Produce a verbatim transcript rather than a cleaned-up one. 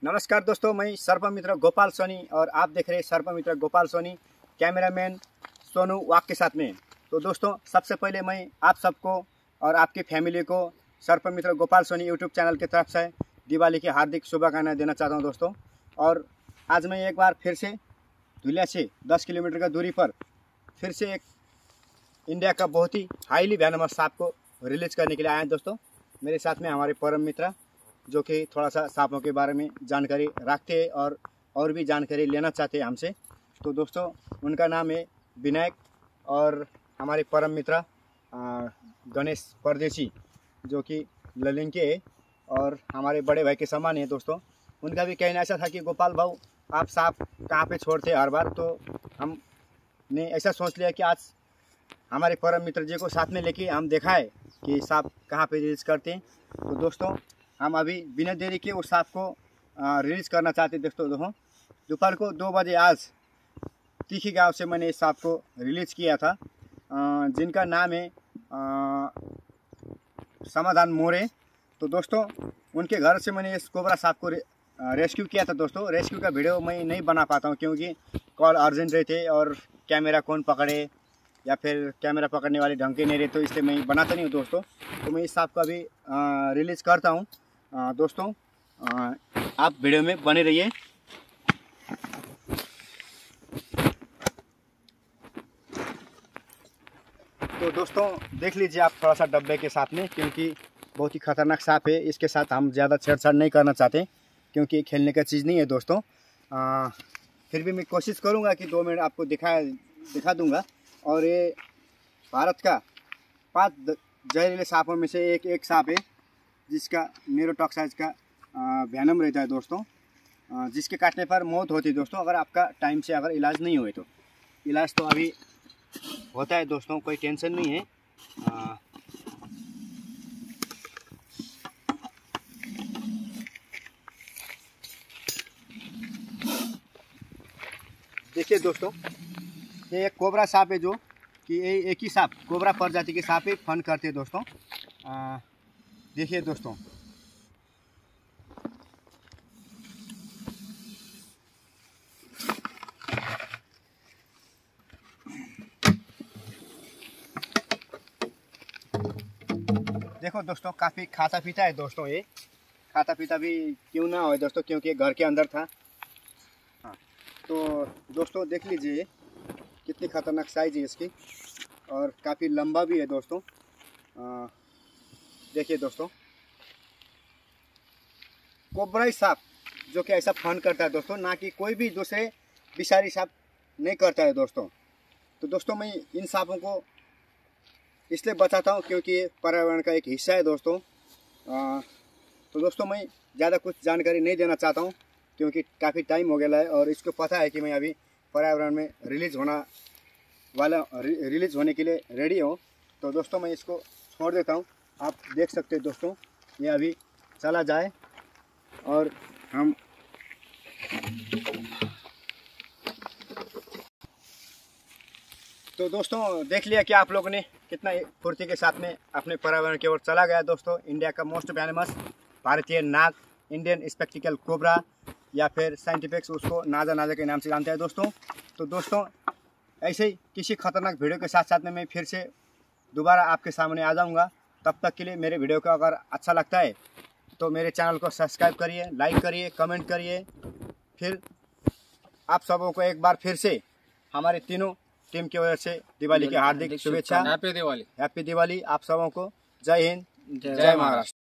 नमस्कार दोस्तों, मैं सर्प मित्र गोपाल सोनी और आप देख रहे हैं सर्प मित्र गोपाल सोनी, कैमरामैन सोनू वाक के साथ में। तो दोस्तों, सबसे पहले मैं आप सबको और आपकी फैमिली को सर्प मित्र गोपाल सोनी यूट्यूब चैनल की तरफ से दिवाली की हार्दिक शुभकामनाएं देना चाहता हूं दोस्तों। और आज मैं एक बार फिर से धुलिया से दस किलोमीटर का दूरी पर फिर से एक इंडिया का बहुत ही हाईली वेनमस सांप को रिलीज करने के लिए आए हैं दोस्तों। मेरे साथ में हमारे परम मित्र जो कि थोड़ा सा सांपों के बारे में जानकारी रखते हैं और और भी जानकारी लेना चाहते हैं हमसे। तो दोस्तों, उनका नाम है विनायक और हमारे परम मित्र गणेश परदेसी जो कि ललिंग के है और हमारे बड़े भाई के समान है दोस्तों। उनका भी कहना ऐसा था कि गोपाल भाऊ, आप सांप कहाँ पे छोड़ते हर बार, तो हमने ऐसा सोच लिया कि आज हमारे परम मित्र जी को साथ में लेके हम दिखाए कि सांप कहाँ पे रिलीज करते हैं। तो दोस्तों, हम अभी बिना देरी के उस सांप को रिलीज करना चाहते हैं दोस्तों। देखो, दोपहर को दो बजे आज तीखी गांव से मैंने इस सांप को रिलीज किया था, जिनका नाम है समाधान मोरे। तो दोस्तों, उनके घर से मैंने इस कोबरा सांप को रे, रेस्क्यू किया था दोस्तों। रेस्क्यू का वीडियो मैं नहीं बना पाता हूँ क्योंकि कॉल अर्जेंट रहते और कैमरा कौन पकड़े या फिर कैमरा पकड़ने वाले ढंग के नहीं रहे, तो इसलिए मैं बनाता नहीं हूँ दोस्तों। तो मैं इस सांप को अभी रिलीज़ करता हूँ दोस्तों। आ, आप वीडियो में बने रहिए। तो दोस्तों, देख लीजिए आप थोड़ा सा डब्बे के साथ में, क्योंकि बहुत ही खतरनाक सांप है। इसके साथ हम ज़्यादा छेड़छाड़ नहीं करना चाहते क्योंकि खेलने का चीज़ नहीं है दोस्तों। आ, फिर भी मैं कोशिश करूँगा कि दो मिनट आपको दिखा दिखा दूँगा। और ये भारत का पांच जहरीले सांपों में से एक एक सांप है जिसका न्यूरोटॉक्साइज का वैनम रहता है दोस्तों, जिसके काटने पर मौत होती है दोस्तों, अगर आपका टाइम से अगर इलाज नहीं हुए तो। इलाज तो अभी होता है दोस्तों, कोई टेंशन नहीं है। आ, देखिए दोस्तों, ये एक कोबरा सांप है जो कि ये एक ही सांप कोबरा प्रजाति के सांप है, फन करते हैं दोस्तों। देखिए दोस्तों, देखो दोस्तों, काफ़ी खाता पीता है दोस्तों। ये खाता पीता भी क्यों ना हो दोस्तों, क्योंकि घर के अंदर था। हाँ, तो दोस्तों देख लीजिए कितनी खतरनाक साइज है इसकी और काफ़ी लंबा भी है दोस्तों। आ, देखिए दोस्तों, कोबरा सांप जो कि ऐसा फन करता है दोस्तों, ना कि कोई भी दूसरे विषारी सांप नहीं करता है दोस्तों। तो दोस्तों, मैं इन सांपों को इसलिए बचाता हूँ क्योंकि ये पर्यावरण का एक हिस्सा है दोस्तों। आ, तो दोस्तों, मैं ज़्यादा कुछ जानकारी नहीं देना चाहता हूँ क्योंकि काफ़ी टाइम हो गया है और इसको पता है कि मैं अभी पर्यावरण में रिलीज होना वाला रिलीज होने के लिए रेडी हो। तो दोस्तों, मैं इसको छोड़ देता हूँ। आप देख सकते हैं दोस्तों, ये अभी चला जाए और हम तो दोस्तों देख लिया कि आप लोगों ने कितना फुर्ती के साथ में अपने पर्यावरण की ओर चला गया दोस्तों। इंडिया का मोस्ट वेनमस भारतीय नाग, इंडियन स्पेक्टिकल कोबरा या फिर साइंटिफिक्स उसको नाजा नाजा के नाम से जानते हैं दोस्तों। तो दोस्तों, ऐसे ही किसी खतरनाक वीडियो के साथ साथ में मैं फिर से दोबारा आपके सामने आ जाऊंगा। तब तक के लिए मेरे वीडियो को अगर अच्छा लगता है तो मेरे चैनल को सब्सक्राइब करिए, लाइक करिए, कमेंट करिए। फिर आप सबों को एक बार फिर से हमारे तीनों टीम की वजह से दिवाली की हार्दिक शुभेच्छा। हैप्पी दिवाली। हैप्पी दिवाली आप सबों को। जय हिंद, जय महाराष्ट्र।